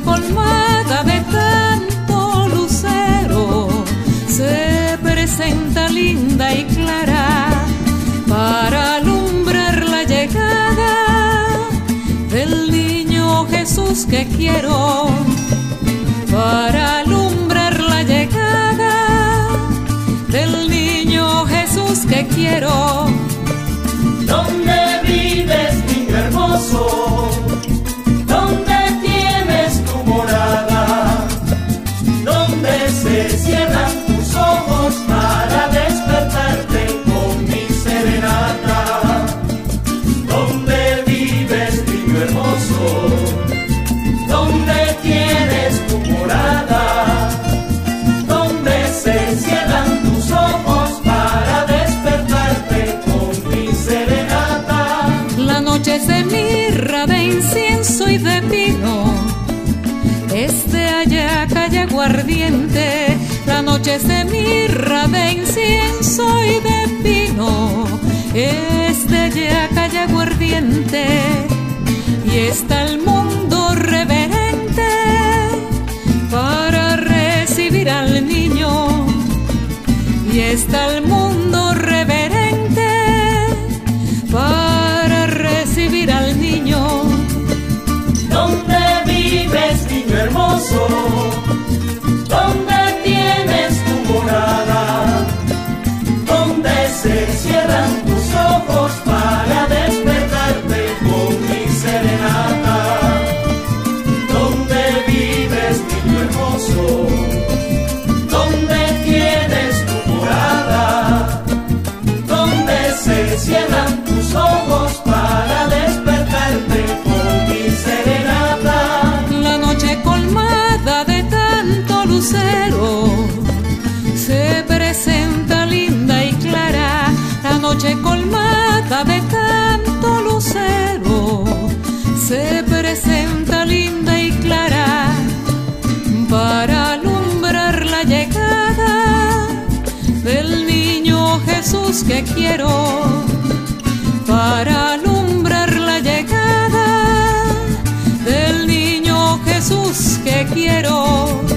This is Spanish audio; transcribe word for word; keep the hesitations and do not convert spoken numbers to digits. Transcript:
colmada de tanto lucero se presenta linda y clara para alumbrar la llegada del niño Jesús que quiero, para alumbrar la llegada del niño Jesús que quiero. ¿Dónde vives, niño hermoso? ¿Dónde tienes tu morada? ¿Dónde se cierran tus ojos para despertarte con mi serenata? ¿Dónde vives, niño hermoso? ¿Dónde tienes tu morada? ¿Dónde se cierran tus ojos para despertarte con mi serenata? La noche es de mirra, de incienso y de pino, es de hallaca y aguardiente. La noche es de mirra, de incienso y de pino, es de hallaca y aguardiente. Y está el mundo reverente para recibir al niño. Y está el mundo reverente para recibir al niño. ¿Dónde vives, niño hermoso? ¿Dónde tienes tu morada? ¿Dónde se cierran tus ojos para despertarte con mi serenata? ¿Dónde vives, niño hermoso? ¿Dónde tienes tu morada? ¿Dónde se cierran tus ojos para despertarte con mi serenata? La noche colmada de tanto lucero se presenta linda y clara. La noche colmada de tanto lucero se presenta linda y clara para alumbrar la llegada del niño Jesús que quiero, para alumbrar la llegada del niño Jesús que quiero.